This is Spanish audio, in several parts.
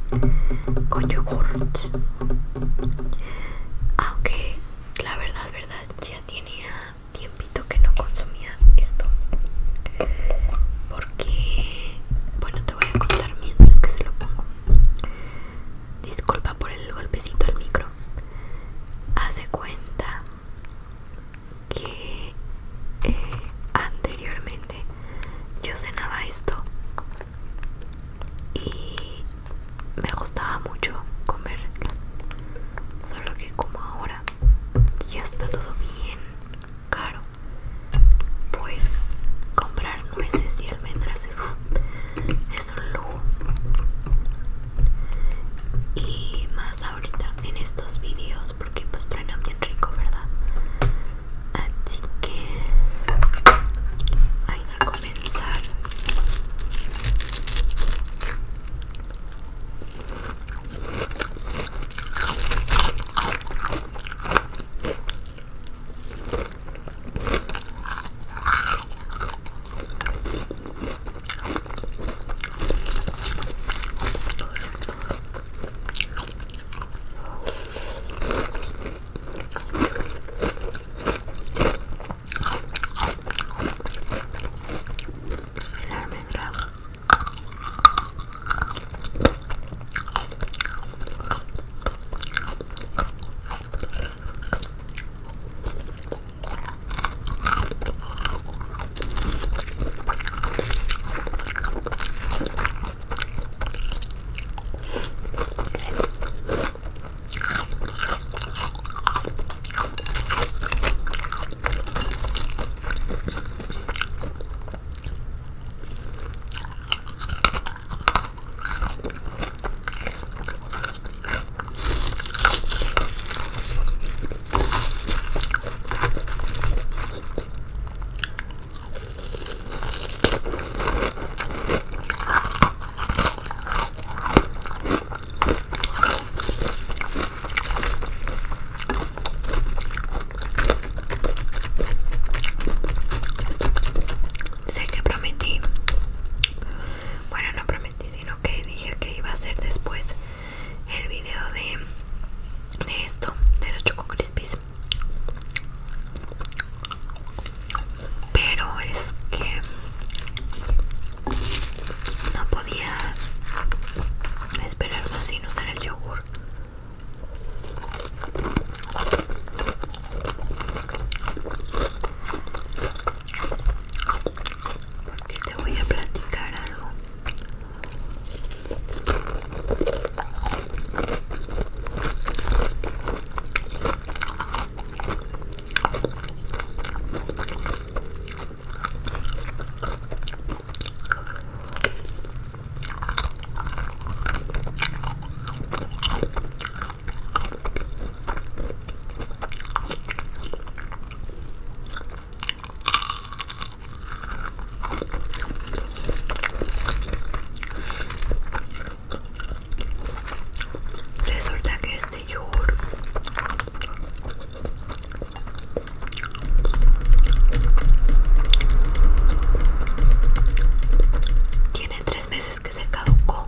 con yogurt. Aunque la verdad, ya tenía tiempito que no consumía esto. Porque, bueno, te voy a contar mientras que se lo pongo. Disculpa por el golpecito al micro. Hace cuenta que anteriormente yo cenaba esto y me gustaba mucho comerlo, solo que como ahora ya está todo bien caro, pues comprar nueces y almendras es un lujo, y más ahorita en estos videos porque pues truenan bien rico, ¿verdad? Así que hay que comenzar. El almendra sé que prometí, bueno, no prometí, sino que dije que iba a hacer después el video de esto, de los Choco Crispies, pero es que no podía esperar más sin usar el yogur. Porque te voy a platicar algo. Resulta que este yogur tiene 3 meses que se caducó,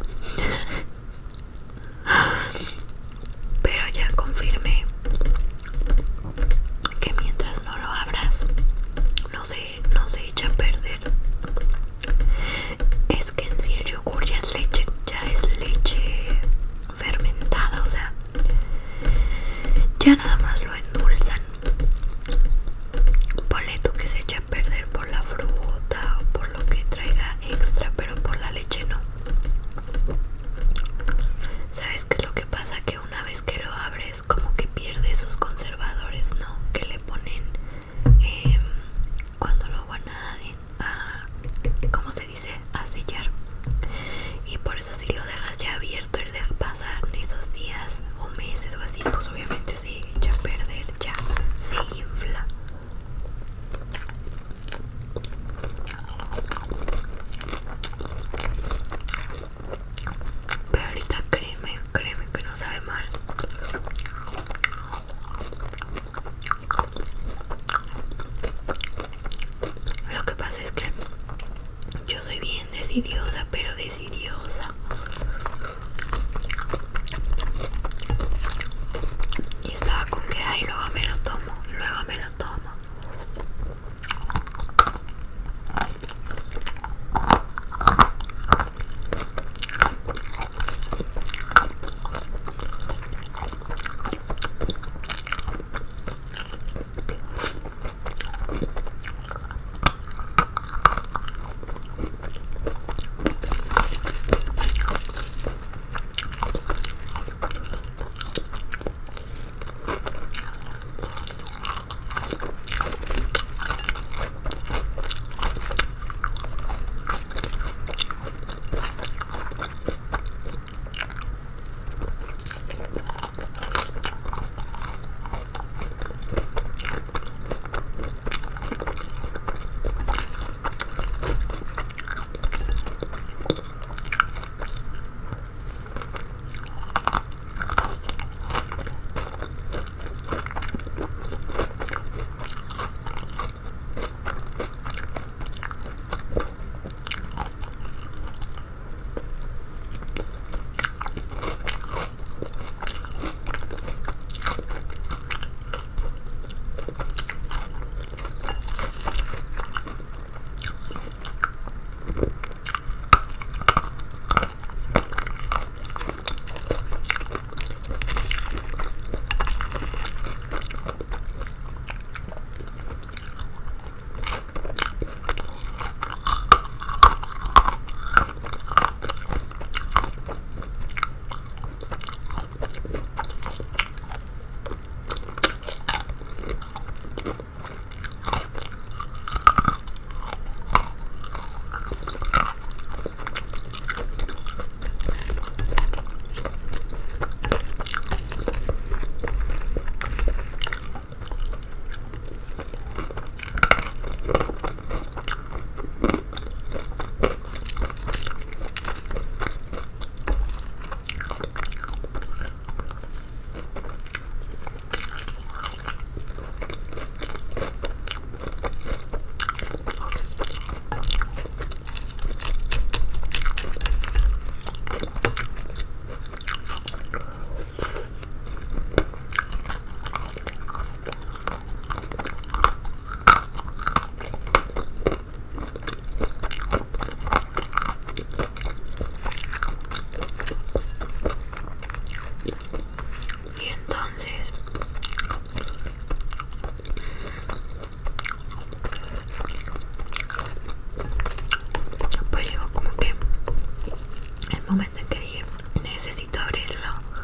pero ya confirmé que mientras no lo abras no se echa a perder. Es que en sí el yogur ya es leche fermentada, o sea, ya nada más lo endulzan. Ponle tú que se echa a perder por la fruta o por lo que traiga extra, pero por la leche no. ¿Sabes qué es lo que pasa? Que una vez que lo abres como que pierde sus conservadores, ¿no? Que le ponen cuando lo van ¿cómo se dice? A sellar. Y por eso si lo dejas ya abierto y dejas pasar esos días o meses o así, pues obviamente se echa a momento en que dije, necesito abrirlo.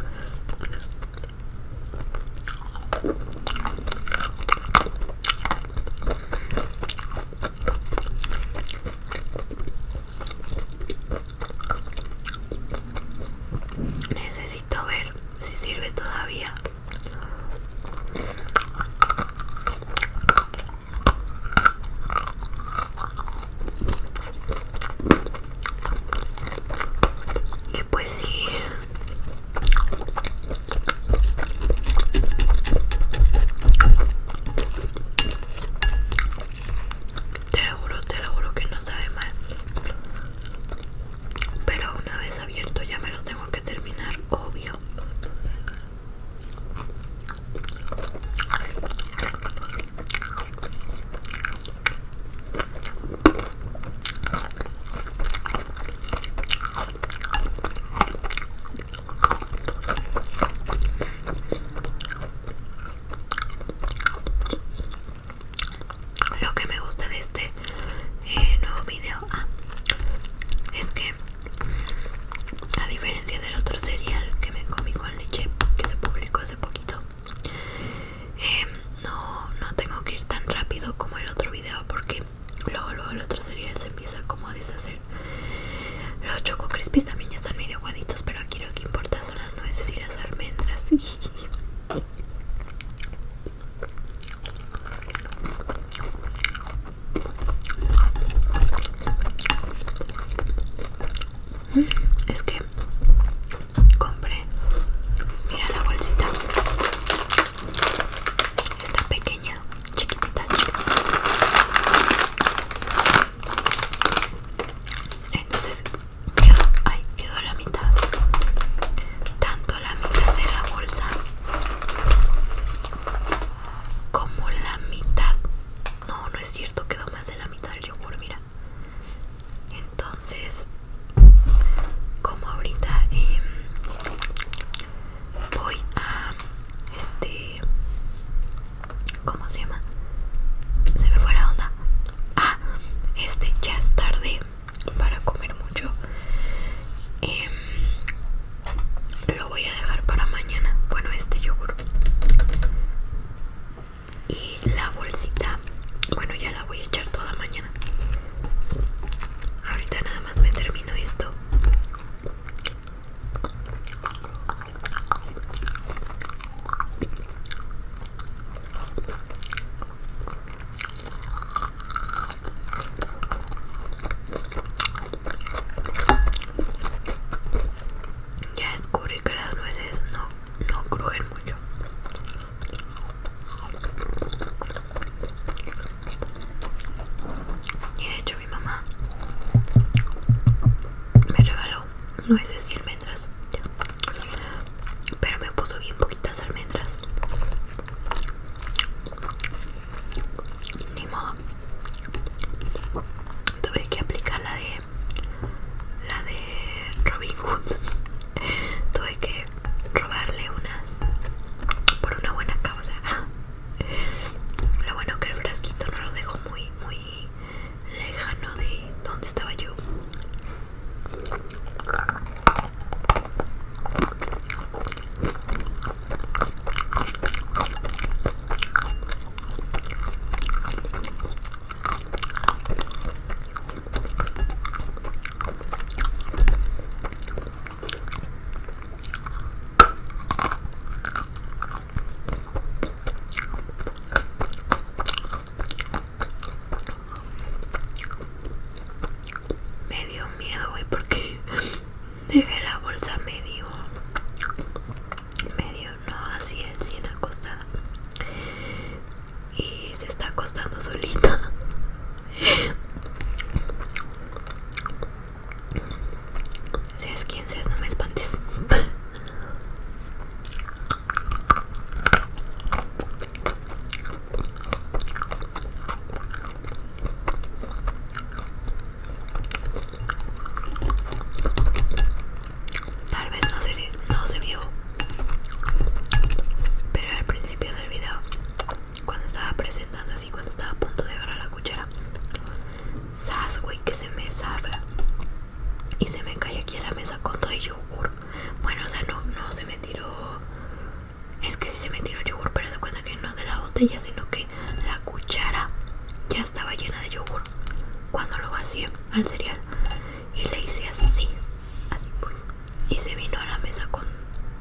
Necesito ver si sirve todavía. Y pues sí. Te lo juro que no sabe mal. Pero una vez abierto ya me lo tengo que terminar, obvio. Lo que me gusta de este nuevo video es que, a diferencia del otro cereal que me comí con leche que se publicó hace poquito, no tengo que ir tan rápido como el otro video, porque luego el otro cereal se empieza como a deshacer. Los Choco Crispies también ya están medio aguaditos, pero aquí lo que importa son las nueces y las almendras. Es que compré, mira la bolsita, está pequeña, chiquitita. Entonces quedó a la mitad, tanto la mitad de la bolsa como la mitad. No es cierto, quedó más de la mitad del yogur, mira. Entonces, como ahorita voy a ¿cómo se llama? Se me fue la onda. Ya es tarde para comer mucho. Lo voy a dejar para mañana. Bueno, este yogur y la bolsita, bueno, ya la voy a echar toda mañana. Ahorita nada más me termino esto. Ya descubrí que las nueces no crujen mucho. Y de hecho mi mamá me regaló nueces y almendras, pero me puso bien poquitas almendras. Ni modo, tuve que aplicar la de Robin Hood. Tuve que robarle unas por una buena causa. Lo bueno que el frasquito no lo dejó muy lejano de donde estaba yo.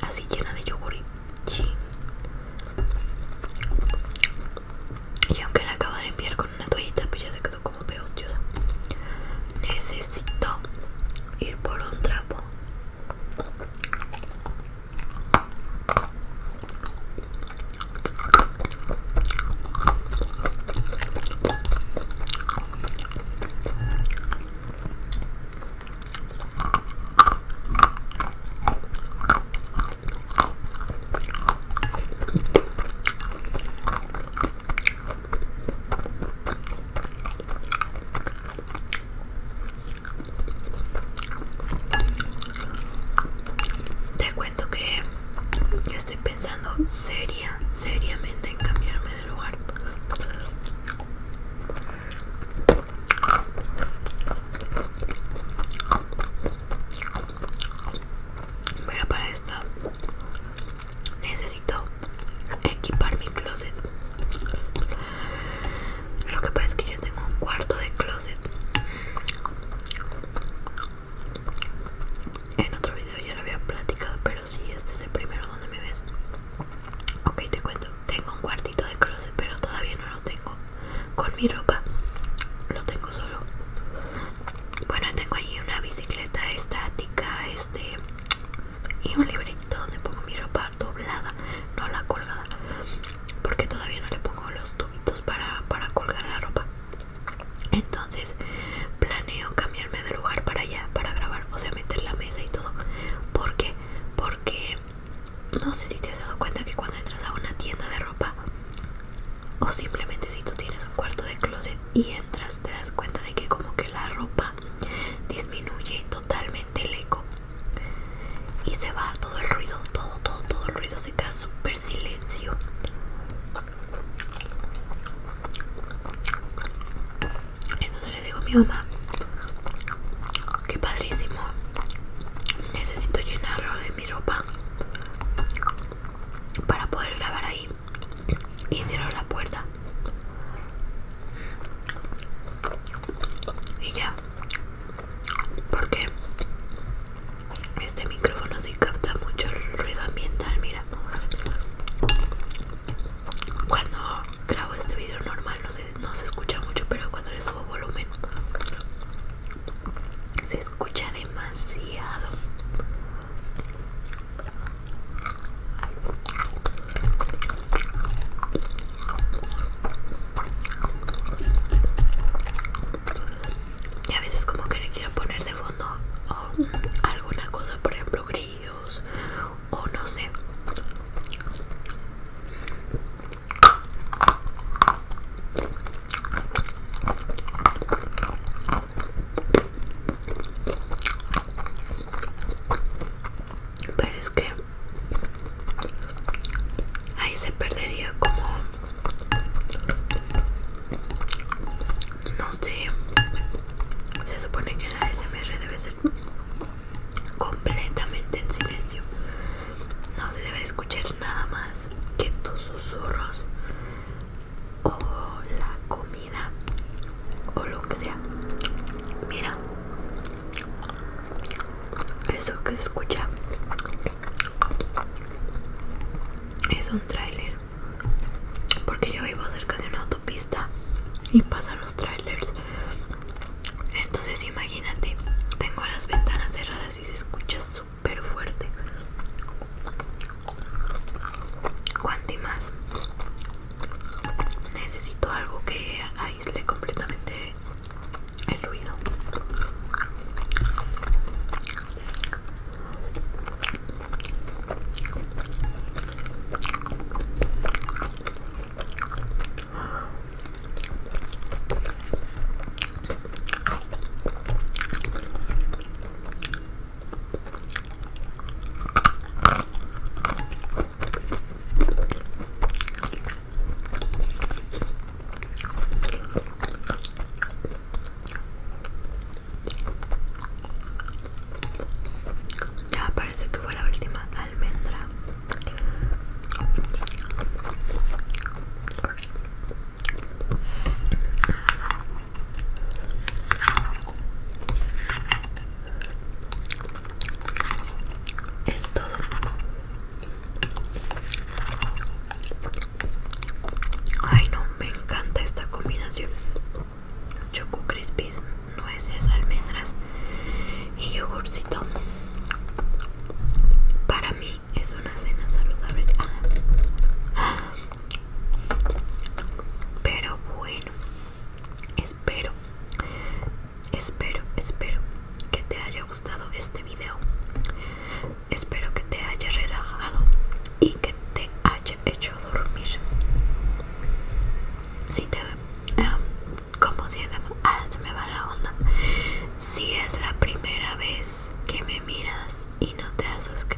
así llena de yogur. Sí. Y aunque la acabo de limpiar con una toallita, pues ya se quedó como pegostiosa. Necesito ir por un trapo. Te cuento que estoy pensando seriamente en cambiarme de lugar. Pero para esto necesito equipar mi closet. Lo que pasa es que yo tengo un cuarto de closet. En otro video ya lo había platicado, pero sí, este es el primero donde me ves. Ok, te cuento. Tengo un cuartito de closet, pero todavía no lo tengo con mi ropa. Lo tengo solo. Bueno, tengo allí una bicicleta estática, y un librito donde pongo mi ropa doblada, no la colgada, porque todavía no le pongo los tubitos para colgar la ropa. Entonces planeo cambiarme de lugar para allá, para grabar, o sea, meter la mesa y todo. ¿Por qué? Porque no sé si te has dado cuenta que cuando entras a una tienda de ropa, o simplemente si tú tienes un cuarto de closet y entras, te das cuenta de que como que la ropa disminuye totalmente el eco y se va todo el ruido, todo el ruido, se queda súper silencio. Entonces le digo a mi mamá, qué padrísimo, necesito llenarlo de mi ropa. cosas que